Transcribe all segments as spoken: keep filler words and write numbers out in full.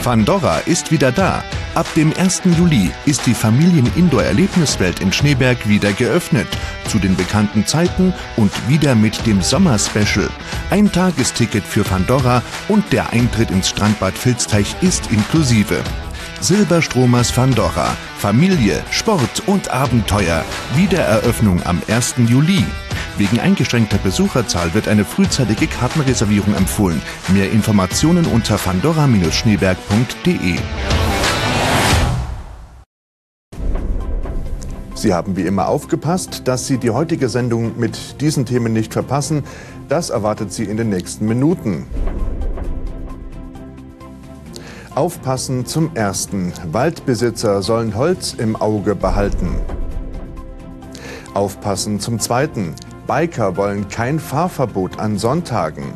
Fandorra ist wieder da. Ab dem ersten Juli ist die Familien-Indoor-Erlebniswelt in Schneeberg wieder geöffnet. Zu den bekannten Zeiten und wieder mit dem Sommer-Special. Ein Tagesticket für Fandorra und der Eintritt ins Strandbad Vilsteich ist inklusive. Silberstromers Fandorra. Familie, Sport und Abenteuer. Wiedereröffnung am ersten Juli. Wegen eingeschränkter Besucherzahl wird eine frühzeitige Kartenreservierung empfohlen. Mehr Informationen unter fandorra Bindestrich schneeberg punkt de. Sie haben wie immer aufgepasst, dass Sie die heutige Sendung mit diesen Themen nicht verpassen. Das erwartet Sie in den nächsten Minuten. Aufpassen zum Ersten. Waldbesitzer sollen Holz im Auge behalten. Aufpassen zum Zweiten. Biker wollen kein Fahrverbot an Sonntagen.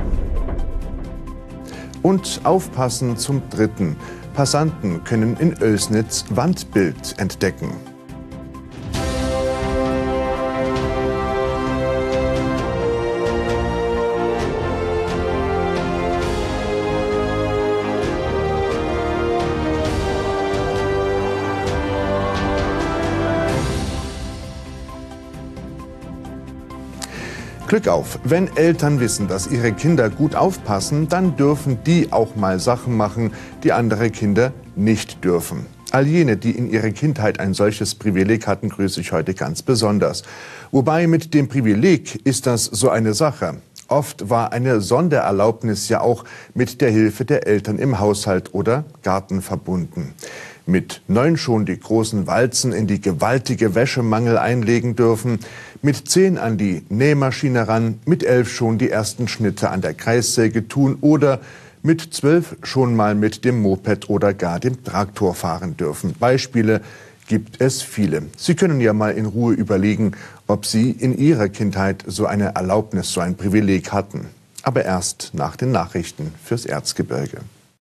Und aufpassen zum Dritten. Passanten können in Oelsnitz Wandbild entdecken. Glück auf! Wenn Eltern wissen, dass ihre Kinder gut aufpassen, dann dürfen die auch mal Sachen machen, die andere Kinder nicht dürfen. All jene, die in ihrer Kindheit ein solches Privileg hatten, grüße ich heute ganz besonders. Wobei mit dem Privileg ist das so eine Sache. Oft war eine Sondererlaubnis ja auch mit der Hilfe der Eltern im Haushalt oder Garten verbunden. Mit neun schon die großen Walzen in die gewaltige Wäschemangel einlegen dürfen, mit zehn an die Nähmaschine ran, mit elf schon die ersten Schnitte an der Kreissäge tun oder mit zwölf schon mal mit dem Moped oder gar dem Traktor fahren dürfen. Beispiele gibt es viele. Sie können ja mal in Ruhe überlegen, ob Sie in Ihrer Kindheit so eine Erlaubnis, so ein Privileg hatten. Aber erst nach den Nachrichten fürs Erzgebirge.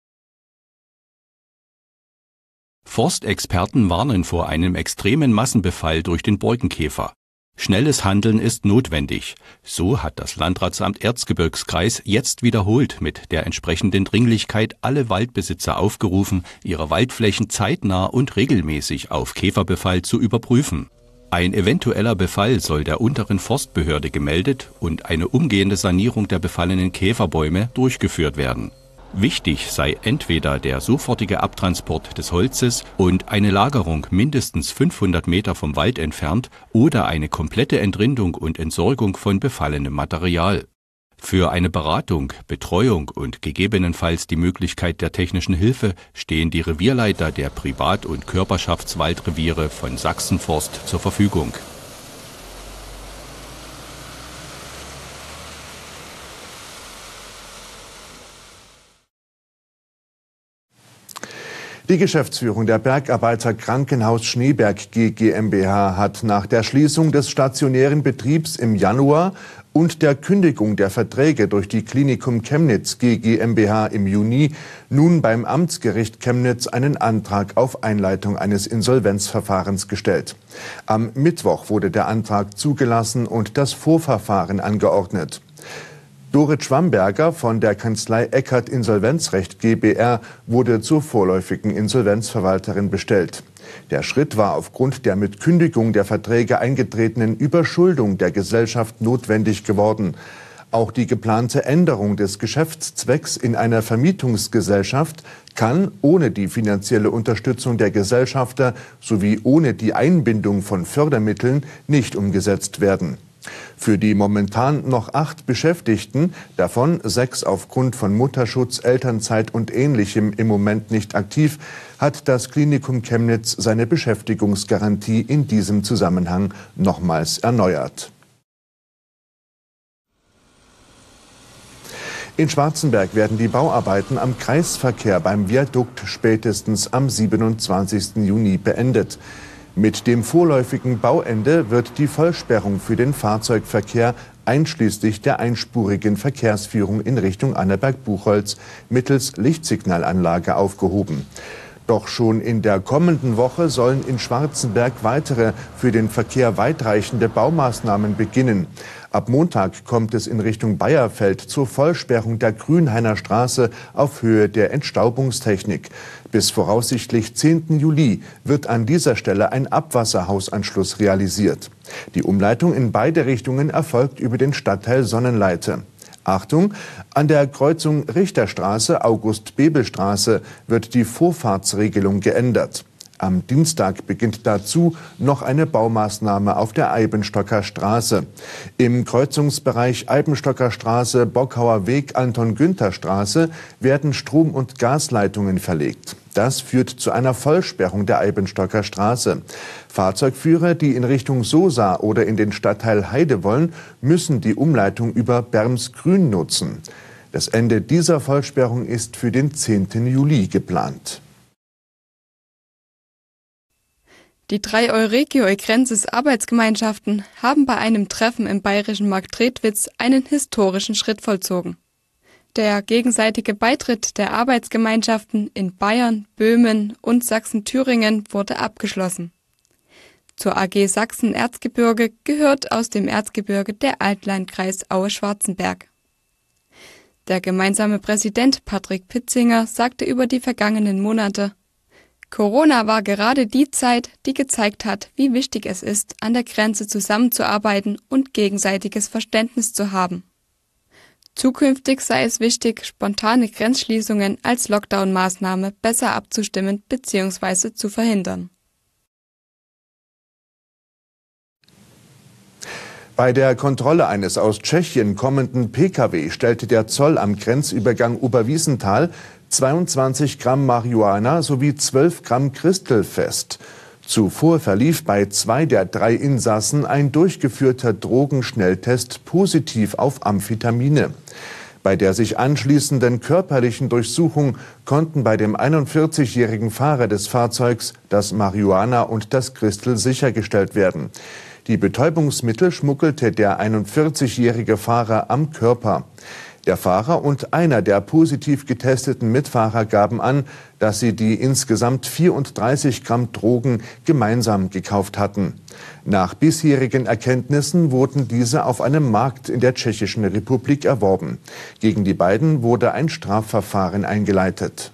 Forstexperten warnen vor einem extremen Massenbefall durch den Borkenkäfer. Schnelles Handeln ist notwendig. So hat das Landratsamt Erzgebirgskreis jetzt wiederholt mit der entsprechenden Dringlichkeit alle Waldbesitzer aufgerufen, ihre Waldflächen zeitnah und regelmäßig auf Käferbefall zu überprüfen. Ein eventueller Befall soll der unteren Forstbehörde gemeldet und eine umgehende Sanierung der befallenen Käferbäume durchgeführt werden. Wichtig sei entweder der sofortige Abtransport des Holzes und eine Lagerung mindestens fünfhundert Meter vom Wald entfernt oder eine komplette Entrindung und Entsorgung von befallenem Material. Für eine Beratung, Betreuung und gegebenenfalls die Möglichkeit der technischen Hilfe stehen die Revierleiter der Privat- und Körperschaftswaldreviere von Sachsenforst zur Verfügung. Die Geschäftsführung der Bergarbeiter Krankenhaus Schneeberg GmbH hat nach der Schließung des stationären Betriebs im Januar und der Kündigung der Verträge durch die Klinikum Chemnitz GmbH im Juni nun beim Amtsgericht Chemnitz einen Antrag auf Einleitung eines Insolvenzverfahrens gestellt. Am Mittwoch wurde der Antrag zugelassen und das Vorverfahren angeordnet. Dorit Schwamberger von der Kanzlei Eckert Insolvenzrecht GbR wurde zur vorläufigen Insolvenzverwalterin bestellt. Der Schritt war aufgrund der mit Kündigung der Verträge eingetretenen Überschuldung der Gesellschaft notwendig geworden. Auch die geplante Änderung des Geschäftszwecks in einer Vermietungsgesellschaft kann ohne die finanzielle Unterstützung der Gesellschafter sowie ohne die Einbindung von Fördermitteln nicht umgesetzt werden. Für die momentan noch acht Beschäftigten, davon sechs aufgrund von Mutterschutz, Elternzeit und Ähnlichem im Moment nicht aktiv, hat das Klinikum Chemnitz seine Beschäftigungsgarantie in diesem Zusammenhang nochmals erneuert. In Schwarzenberg werden die Bauarbeiten am Kreisverkehr beim Viadukt spätestens am siebenundzwanzigsten Juni beendet. Mit dem vorläufigen Bauende wird die Vollsperrung für den Fahrzeugverkehr einschließlich der einspurigen Verkehrsführung in Richtung Annaberg-Buchholz mittels Lichtsignalanlage aufgehoben. Doch schon in der kommenden Woche sollen in Schwarzenberg weitere für den Verkehr weitreichende Baumaßnahmen beginnen. Ab Montag kommt es in Richtung Bayerfeld zur Vollsperrung der Grünhainer Straße auf Höhe der Entstaubungstechnik. Bis voraussichtlich zehnten Juli wird an dieser Stelle ein Abwasserhausanschluss realisiert. Die Umleitung in beide Richtungen erfolgt über den Stadtteil Sonnenleite. Achtung, an der Kreuzung Richterstraße, August-Bebel-Straße wird die Vorfahrtsregelung geändert. Am Dienstag beginnt dazu noch eine Baumaßnahme auf der Eibenstocker Straße. Im Kreuzungsbereich Eibenstocker Straße, Bockhauer Weg, Anton-Günther-Straße werden Strom- und Gasleitungen verlegt. Das führt zu einer Vollsperrung der Eibenstocker Straße. Fahrzeugführer, die in Richtung Sosa oder in den Stadtteil Heide wollen, müssen die Umleitung über Bermsgrün nutzen. Das Ende dieser Vollsperrung ist für den zehnten Juli geplant. Die drei Euregio-Ekrenzis-Arbeitsgemeinschaften haben bei einem Treffen im bayerischen Marktredwitz einen historischen Schritt vollzogen. Der gegenseitige Beitritt der Arbeitsgemeinschaften in Bayern, Böhmen und Sachsen-Thüringen wurde abgeschlossen. Zur A G Sachsen-Erzgebirge gehört aus dem Erzgebirge der Altlandkreis Aue-Schwarzenberg. Der gemeinsame Präsident Patrick Pitzinger sagte über die vergangenen Monate: Corona war gerade die Zeit, die gezeigt hat, wie wichtig es ist, an der Grenze zusammenzuarbeiten und gegenseitiges Verständnis zu haben. Zukünftig sei es wichtig, spontane Grenzschließungen als Lockdown-Maßnahme besser abzustimmen bzw. zu verhindern. Bei der Kontrolle eines aus Tschechien kommenden P K W stellte der Zoll am Grenzübergang Oberwiesenthal zweiundzwanzig Gramm Marihuana sowie zwölf Gramm Christel fest. Zuvor verlief bei zwei der drei Insassen ein durchgeführter Drogenschnelltest positiv auf Amphetamine. Bei der sich anschließenden körperlichen Durchsuchung konnten bei dem einundvierzigjährigen Fahrer des Fahrzeugs das Marihuana und das Christel sichergestellt werden. Die Betäubungsmittel schmuggelte der einundvierzigjährige Fahrer am Körper. Der Fahrer und einer der positiv getesteten Mitfahrer gaben an, dass sie die insgesamt vierunddreißig Gramm Drogen gemeinsam gekauft hatten. Nach bisherigen Erkenntnissen wurden diese auf einem Markt in der Tschechischen Republik erworben. Gegen die beiden wurde ein Strafverfahren eingeleitet.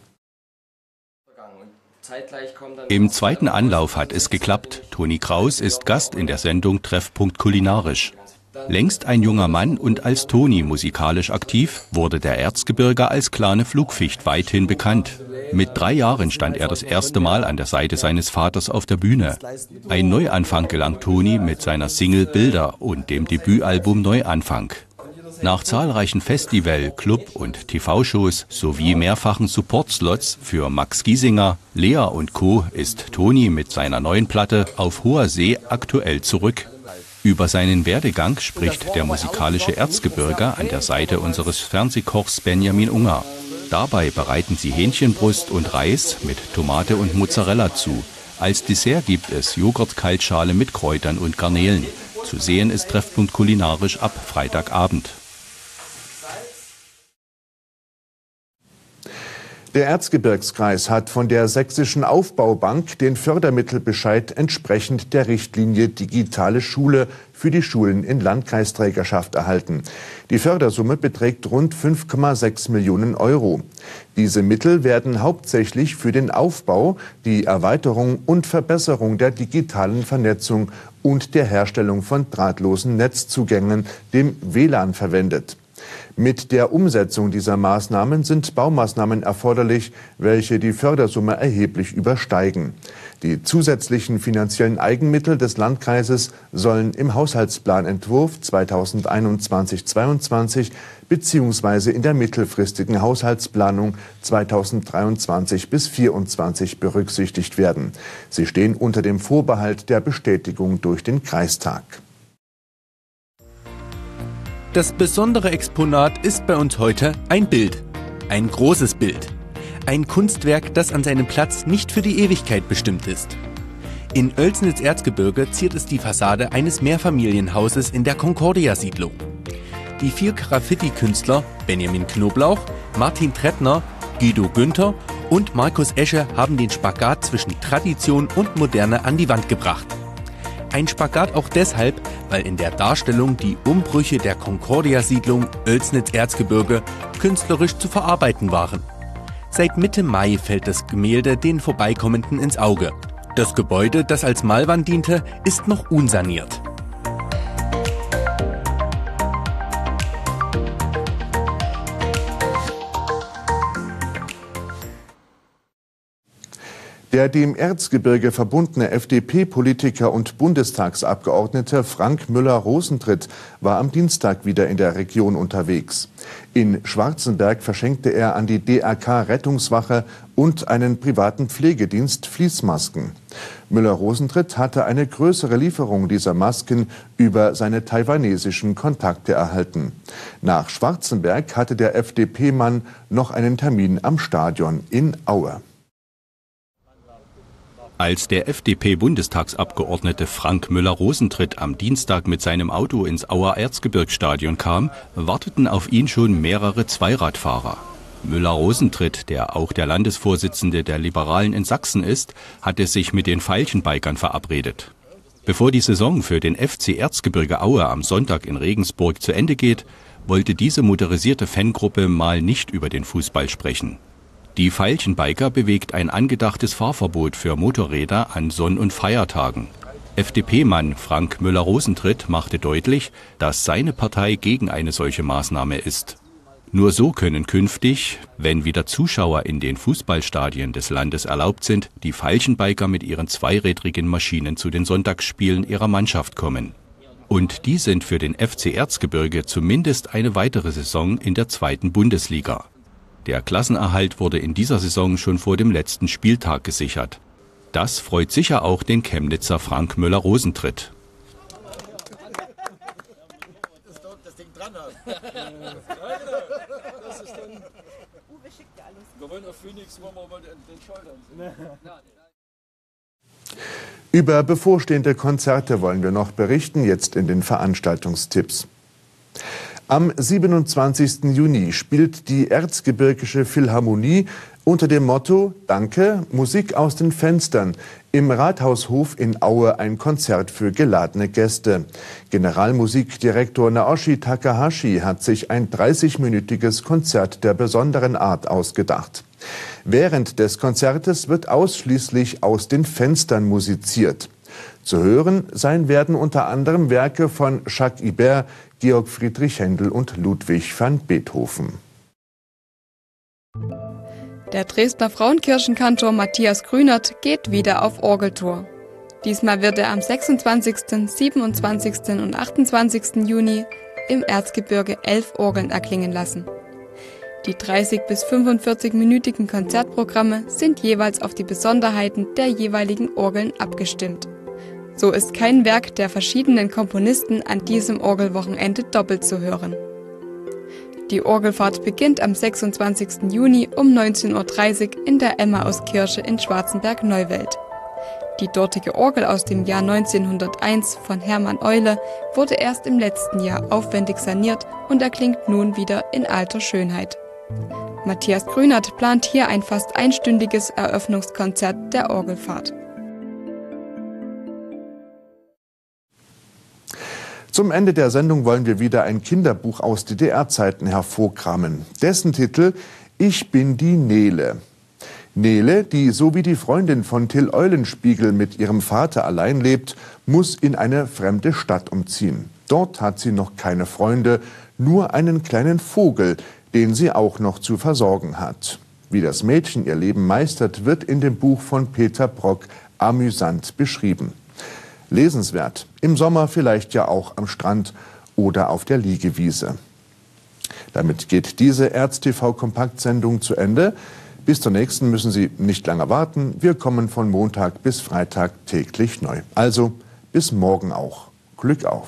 Im zweiten Anlauf hat es geklappt. Toni Kraus ist Gast in der Sendung Treffpunkt Kulinarisch. Längst ein junger Mann und als Toni musikalisch aktiv, wurde der Erzgebirger als Klane Flugficht weithin bekannt. Mit drei Jahren stand er das erste Mal an der Seite seines Vaters auf der Bühne. Ein Neuanfang gelang Toni mit seiner Single Bilder und dem Debütalbum Neuanfang. Nach zahlreichen Festival-, Club- und T V-Shows sowie mehrfachen Support-Slots für Max Giesinger, Lea und Co. ist Toni mit seiner neuen Platte Auf hoher See aktuell zurück. Über seinen Werdegang spricht der musikalische Erzgebirger an der Seite unseres Fernsehkochs Benjamin Unger. Dabei bereiten sie Hähnchenbrust und Reis mit Tomate und Mozzarella zu. Als Dessert gibt es Joghurt-Kaltschale mit Kräutern und Garnelen. Zu sehen ist Treffpunkt Kulinarisch ab Freitagabend. Der Erzgebirgskreis hat von der Sächsischen Aufbaubank den Fördermittelbescheid entsprechend der Richtlinie Digitale Schule für die Schulen in Landkreisträgerschaft erhalten. Die Fördersumme beträgt rund fünf Komma sechs Millionen Euro. Diese Mittel werden hauptsächlich für den Aufbau, die Erweiterung und Verbesserung der digitalen Vernetzung und der Herstellung von drahtlosen Netzzugängen, dem W L A N, verwendet. Mit der Umsetzung dieser Maßnahmen sind Baumaßnahmen erforderlich, welche die Fördersumme erheblich übersteigen. Die zusätzlichen finanziellen Eigenmittel des Landkreises sollen im Haushaltsplanentwurf zweitausendeinundzwanzig zweiundzwanzig bzw. in der mittelfristigen Haushaltsplanung zweitausenddreiundzwanzig bis vierundzwanzig berücksichtigt werden. Sie stehen unter dem Vorbehalt der Bestätigung durch den Kreistag. Das besondere Exponat ist bei uns heute ein Bild. Ein großes Bild. Ein Kunstwerk, das an seinem Platz nicht für die Ewigkeit bestimmt ist. In Oelsnitz-Erzgebirge ziert es die Fassade eines Mehrfamilienhauses in der Concordia-Siedlung. Die vier Graffiti-Künstler Benjamin Knoblauch, Martin Trettner, Guido Günther und Markus Esche haben den Spagat zwischen Tradition und Moderne an die Wand gebracht. Ein Spagat auch deshalb, weil in der Darstellung die Umbrüche der Concordia-Siedlung Oelsnitz-Erzgebirge künstlerisch zu verarbeiten waren. Seit Mitte Mai fällt das Gemälde den Vorbeikommenden ins Auge. Das Gebäude, das als Mahlwand diente, ist noch unsaniert. Der dem Erzgebirge verbundene F D P-Politiker und Bundestagsabgeordnete Frank Müller-Rosentritt war am Dienstag wieder in der Region unterwegs. In Schwarzenberg verschenkte er an die D R K-Rettungswache und einen privaten Pflegedienst Fließmasken. Müller-Rosentritt hatte eine größere Lieferung dieser Masken über seine taiwanesischen Kontakte erhalten. Nach Schwarzenberg hatte der F D P-Mann noch einen Termin am Stadion in Aue. Als der F D P-Bundestagsabgeordnete Frank Müller-Rosentritt am Dienstag mit seinem Auto ins Auer Erzgebirgsstadion kam, warteten auf ihn schon mehrere Zweiradfahrer. Müller-Rosentritt, der auch der Landesvorsitzende der Liberalen in Sachsen ist, hatte sich mit den Veilchenbikern verabredet. Bevor die Saison für den F C Erzgebirge Aue am Sonntag in Regensburg zu Ende geht, wollte diese motorisierte Fangruppe mal nicht über den Fußball sprechen. Die Veilchenbiker bewegt ein angedachtes Fahrverbot für Motorräder an Sonn- und Feiertagen. F D P-Mann Frank Müller-Rosentritt machte deutlich, dass seine Partei gegen eine solche Maßnahme ist. Nur so können künftig, wenn wieder Zuschauer in den Fußballstadien des Landes erlaubt sind, die Veilchenbiker mit ihren zweirädrigen Maschinen zu den Sonntagsspielen ihrer Mannschaft kommen. Und die sind für den F C Erzgebirge zumindest eine weitere Saison in der zweiten Bundesliga. Der Klassenerhalt wurde in dieser Saison schon vor dem letzten Spieltag gesichert. Das freut sicher auch den Chemnitzer Frank Müller-Rosentritt. Über bevorstehende Konzerte wollen wir noch berichten, jetzt in den Veranstaltungstipps. Am siebenundzwanzigsten Juni spielt die Erzgebirgische Philharmonie unter dem Motto Danke, Musik aus den Fenstern im Rathaushof in Aue ein Konzert für geladene Gäste. Generalmusikdirektor Naoshi Takahashi hat sich ein dreißigminütiges Konzert der besonderen Art ausgedacht. Während des Konzertes wird ausschließlich aus den Fenstern musiziert. Zu hören sein werden unter anderem Werke von Jacques Ibert, Georg Friedrich Händel und Ludwig van Beethoven. Der Dresdner Frauenkirchenkantor Matthias Grünert geht wieder auf Orgeltour. Diesmal wird er am sechsundzwanzigsten, siebenundzwanzigsten und achtundzwanzigsten Juni im Erzgebirge elf Orgeln erklingen lassen. Die dreißig bis fünfundvierzig-minütigen Konzertprogramme sind jeweils auf die Besonderheiten der jeweiligen Orgeln abgestimmt. So ist kein Werk der verschiedenen Komponisten an diesem Orgelwochenende doppelt zu hören. Die Orgelfahrt beginnt am sechsundzwanzigsten Juni um neunzehn Uhr dreißig in der Emmauskirche in Schwarzenberg-Neuwelt. Die dortige Orgel aus dem Jahr neunzehnhunderteins von Hermann Eule wurde erst im letzten Jahr aufwendig saniert und erklingt nun wieder in alter Schönheit. Matthias Grünert plant hier ein fast einstündiges Eröffnungskonzert der Orgelfahrt. Zum Ende der Sendung wollen wir wieder ein Kinderbuch aus D D R-Zeiten hervorkramen. Dessen Titel Ich bin die Nele. Nele, die so wie die Freundin von Till Eulenspiegel mit ihrem Vater allein lebt, muss in eine fremde Stadt umziehen. Dort hat sie noch keine Freunde, nur einen kleinen Vogel, den sie auch noch zu versorgen hat. Wie das Mädchen ihr Leben meistert, wird in dem Buch von Peter Brock amüsant beschrieben. Lesenswert, im Sommer vielleicht ja auch am Strand oder auf der Liegewiese. Damit geht diese Erz-T V-Kompaktsendung zu Ende. Bis zur nächsten müssen Sie nicht lange warten. Wir kommen von Montag bis Freitag täglich neu. Also bis morgen auch. Glück auf!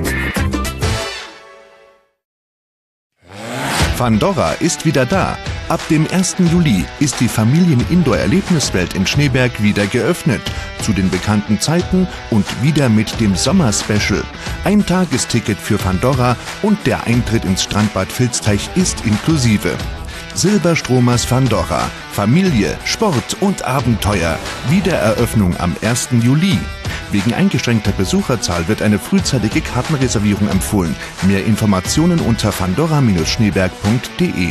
Pandora ist wieder da. Ab dem ersten Juli ist die Familien-Indoor-Erlebniswelt in Schneeberg wieder geöffnet. Zu den bekannten Zeiten und wieder mit dem Sommer-Special. Ein Tagesticket für Pandora und der Eintritt ins Strandbad Vilsteich ist inklusive. Silberstromers Pandora. Familie, Sport und Abenteuer. Wiedereröffnung am ersten Juli. Wegen eingeschränkter Besucherzahl wird eine frühzeitige Kartenreservierung empfohlen. Mehr Informationen unter pandora schneeberg punkt de.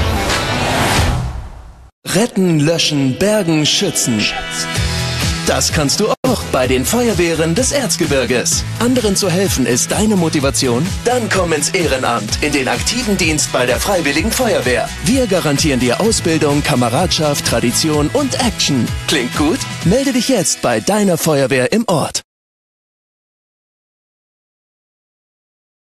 Retten, löschen, bergen, schützen. Das kannst du auch bei den Feuerwehren des Erzgebirges. Anderen zu helfen ist deine Motivation? Dann komm ins Ehrenamt, in den aktiven Dienst bei der Freiwilligen Feuerwehr. Wir garantieren dir Ausbildung, Kameradschaft, Tradition und Action. Klingt gut? Melde dich jetzt bei deiner Feuerwehr im Ort.